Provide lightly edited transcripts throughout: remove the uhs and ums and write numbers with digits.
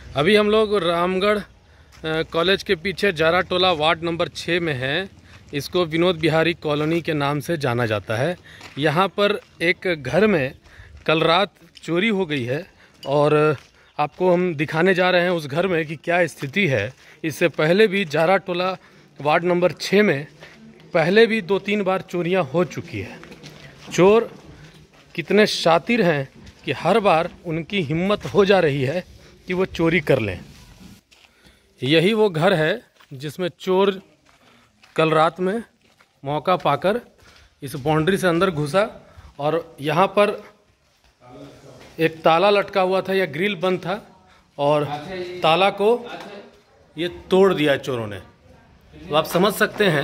अभी हम लोग रामगढ़ कॉलेज के पीछे जारा टोला वार्ड नंबर 6 में हैं। इसको विनोद बिहारी कॉलोनी के नाम से जाना जाता है। यहाँ पर एक घर में कल रात चोरी हो गई है और आपको हम दिखाने जा रहे हैं उस घर में कि क्या स्थिति है। इससे पहले भी जारा टोला वार्ड नंबर 6 में पहले भी 2-3 बार चोरियां हो चुकी है। चोर कितने शातिर हैं कि हर बार उनकी हिम्मत हो जा रही है कि वो चोरी कर लें। यही वो घर है जिसमें चोर कल रात में मौका पाकर इस बाउंड्री से अंदर घुसा और यहाँ पर एक ताला लटका हुआ था या ग्रिल बंद था और ताला को ये तोड़ दिया चोरों ने। तो आप समझ सकते हैं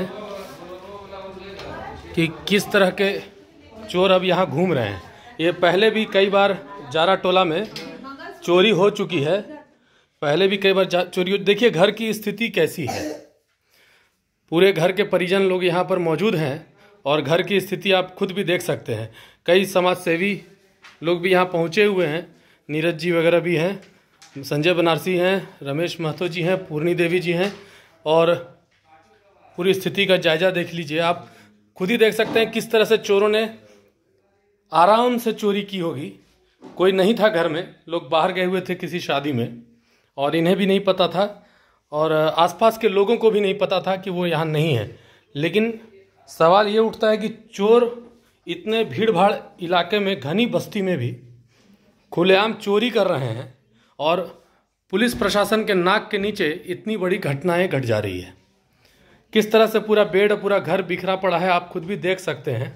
कि किस तरह के चोर अब यहाँ घूम रहे हैं। ये पहले भी कई बार जारा टोला में चोरी हो चुकी है। पहले भी कई बार चोरी। देखिए घर की स्थिति कैसी है। पूरे घर के परिजन लोग यहाँ पर मौजूद हैं और घर की स्थिति आप खुद भी देख सकते हैं। कई समाज सेवी लोग भी यहाँ पहुँचे हुए हैं। नीरज जी वगैरह भी हैं, संजय बनारसी हैं, रमेश महतो जी हैं, पूर्णी देवी जी हैं और पूरी स्थिति का जायजा देख लीजिए। आप खुद ही देख सकते हैं किस तरह से चोरों ने आराम से चोरी की होगी। कोई नहीं था घर में, लोग बाहर गए हुए थे किसी शादी में और इन्हें भी नहीं पता था और आसपास के लोगों को भी नहीं पता था कि वो यहाँ नहीं है। लेकिन सवाल ये उठता है कि चोर इतने भीड़ भाड़ इलाके में, घनी बस्ती में भी खुलेआम चोरी कर रहे हैं और पुलिस प्रशासन के नाक के नीचे इतनी बड़ी घटनाएं घट जा रही है। किस तरह से पूरा बेड, पूरा घर बिखरा पड़ा है, आप खुद भी देख सकते हैं।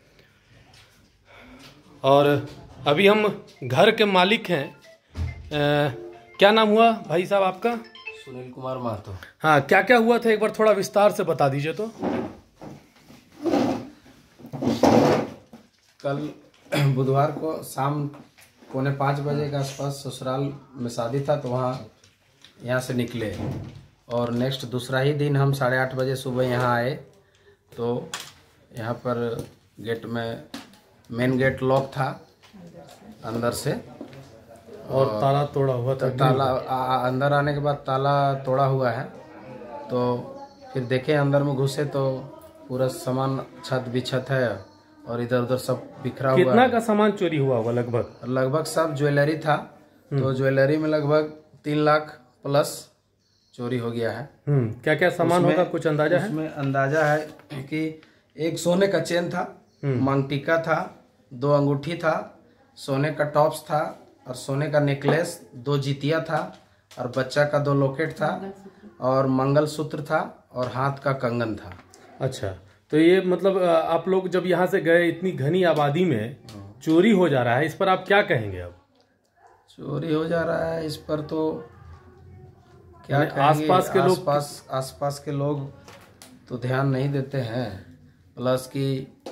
और अभी हम घर के मालिक हैं। क्या नाम हुआ भाई साहब आपका? सुनील कुमार महतो। हाँ, क्या क्या हुआ था एक बार थोड़ा विस्तार से बता दीजिए। तो कल बुधवार को शाम 4:45 बजे के आसपास ससुराल में शादी था, तो यहाँ से निकले और नेक्स्ट दूसरा ही दिन हम 8:30 बजे सुबह यहाँ आए। तो यहाँ पर गेट में मेन गेट लॉक था अंदर से और ताला तोड़ा हुआ था। ताला अंदर आने के बाद ताला तोड़ा हुआ है। तो फिर देखे अंदर में घुसे तो पूरा सामान छत बिछत है और इधर उधर सब बिखरा हुआ। कितना का सामान चोरी हुआ होगा? लगभग सब ज्वेलरी था। तो ज्वेलरी में लगभग 3 लाख प्लस चोरी हो गया है। क्या क्या सामान होगा, कुछ अंदाजा है? उसमें अंदाजा है कि एक सोने का चेन था, मांग टीका था, 2 अंगूठी था, सोने का टॉप्स था और सोने का नेकलेस, 2 जितिया था और बच्चा का 2 लॉकेट था और मंगलसूत्र था और हाथ का कंगन था। अच्छा, तो ये मतलब आप लोग जब यहाँ से गए, इतनी घनी आबादी में चोरी हो जा रहा है, इस पर आप क्या कहेंगे? अब चोरी हो जा रहा है इस पर तो क्या कहेंगे। आसपास के लोग तो ध्यान नहीं देते हैं, प्लस कि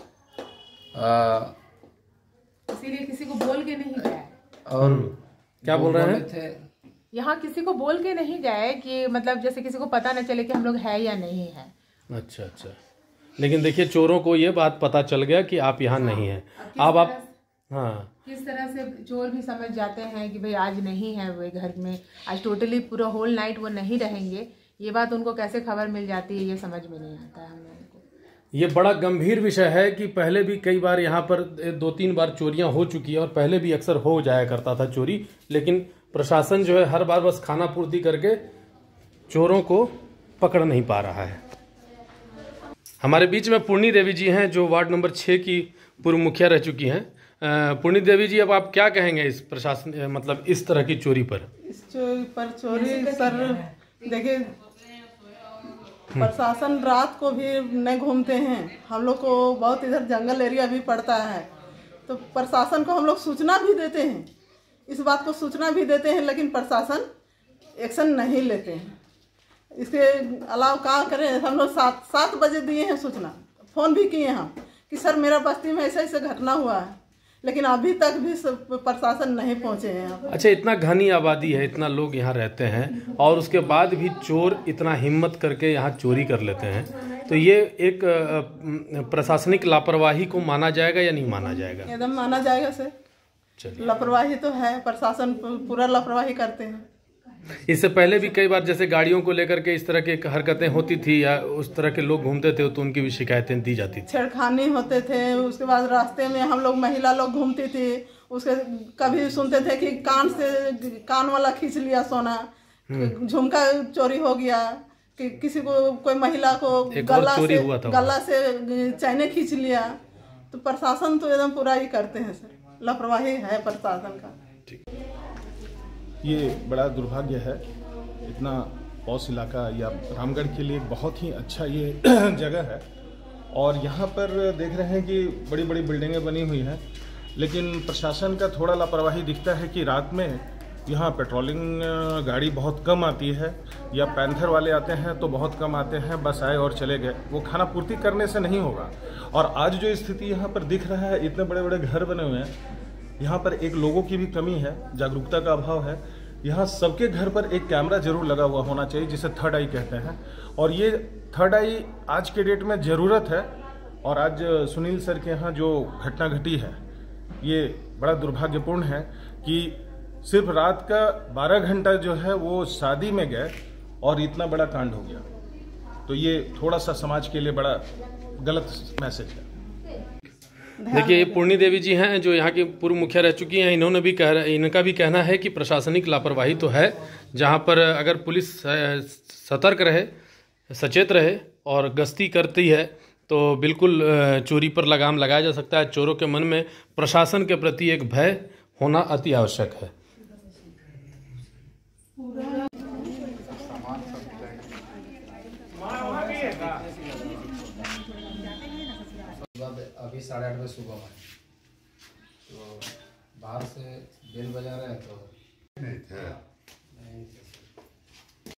इसीलिए किसी को बोल के नहीं गए। और क्या बोल रहे थे? यहाँ किसी को बोल के नहीं गए कि मतलब जैसे किसी को पता न चले कि हम लोग है या नहीं है। अच्छा, लेकिन देखिए चोरों को ये बात पता चल गया कि आप यहाँ नहीं हैं। अब आप किस तरह से चोर भी समझ जाते हैं कि भाई आज नहीं है वो घर में, आज टोटली पूरा होल नाइट वो नहीं रहेंगे। ये बात उनको कैसे खबर मिल जाती है, ये समझ में नहीं आता है हम लोगों को। ये बड़ा गंभीर विषय है कि पहले भी कई बार यहाँ पर 2-3 बार चोरियां हो चुकी है और पहले भी अक्सर हो जाया करता था चोरी। लेकिन प्रशासन जो है हर बार बस खाना पूर्ति करके चोरों को पकड़ नहीं पा रहा है। हमारे बीच में पूर्णी देवी जी हैं जो वार्ड नंबर 6 की पूर्व मुखिया रह चुकी हैं। पूर्णी देवी जी, अब आप क्या कहेंगे इस प्रशासन, मतलब इस तरह की चोरी पर? इस चोरी सर देखिए, प्रशासन रात को भी नहीं घूमते हैं। हम लोग को बहुत इधर जंगल एरिया भी पड़ता है, तो प्रशासन को हम लोग सूचना भी देते हैं, इस बात को सूचना भी देते हैं, लेकिन प्रशासन एक्शन नहीं लेते हैं। इसके अलावा क्या करें, हम लोग 7 बजे दिए हैं सूचना, फ़ोन भी किए हम कि सर मेरा बस्ती में ऐसा ऐसा घटना हुआ है, लेकिन अभी तक भी प्रशासन नहीं पहुंचे हैं। अच्छा, इतना घनी आबादी है, इतना लोग यहाँ रहते हैं और उसके बाद भी चोर इतना हिम्मत करके यहाँ चोरी कर लेते हैं, तो ये एक प्रशासनिक लापरवाही को माना जाएगा या नहीं माना जाएगा? एकदम माना जाएगा सर। लापरवाही तो है, प्रशासन पूरा लापरवाही करते हैं। इससे पहले भी कई बार जैसे गाड़ियों को लेकर के इस तरह की हरकतें होती थी या उस तरह के लोग घूमते थे तो उनकी भी शिकायतें दी जाती थी। छेड़खानी होते थे, उसके बाद रास्ते में हम लोग महिला लोग घूमती थी, उसके कभी सुनते थे कि कान वाला खींच लिया सोना, झुमका चोरी हो गया, कि किसी को कोई महिला को गला से चैने खींच लिया। तो प्रशासन तो एकदम पूरा ही करते हैं सर, लापरवाही है प्रशासन का। ये बड़ा दुर्भाग्य है, इतना पॉश इलाका या रामगढ़ के लिए बहुत ही अच्छा ये जगह है। और यहाँ पर देख रहे हैं कि बड़ी बड़ी बिल्डिंगें बनी हुई हैं, लेकिन प्रशासन का थोड़ा लापरवाही दिखता है कि रात में यहाँ पेट्रोलिंग गाड़ी बहुत कम आती है, या पैंथर वाले आते हैं तो बहुत कम आते हैं, बस आए और चले गए। वो खाना पूर्ति करने से नहीं होगा। और आज जो स्थिति यहाँ पर दिख रहा है, इतने बड़े बड़े घर बने हुए हैं, यहाँ पर एक लोगों की भी कमी है, जागरूकता का अभाव है। यहाँ सबके घर पर एक कैमरा जरूर लगा हुआ होना चाहिए, जिसे थर्ड आई कहते हैं। और ये थर्ड आई आज के डेट में ज़रूरत है। और आज सुनील सर के यहाँ जो घटना घटी है, ये बड़ा दुर्भाग्यपूर्ण है कि सिर्फ रात का 12 घंटा जो है वो शादी में गए और इतना बड़ा कांड हो गया। तो ये थोड़ा सा समाज के लिए बड़ा गलत मैसेज है। देखिए, ये पूर्णी देवी जी हैं जो यहाँ की पूर्व मुखिया रह चुकी हैं। इनका भी कहना है कि प्रशासनिक लापरवाही तो है, जहाँ पर अगर पुलिस सतर्क रहे, सचेत रहे और गश्ती करती है तो बिल्कुल चोरी पर लगाम लगाया जा सकता है। चोरों के मन में प्रशासन के प्रति एक भय होना अति आवश्यक है। अभी 8:30 बजे सुबह में तो बाहर से बेल बजा रहे हैं तो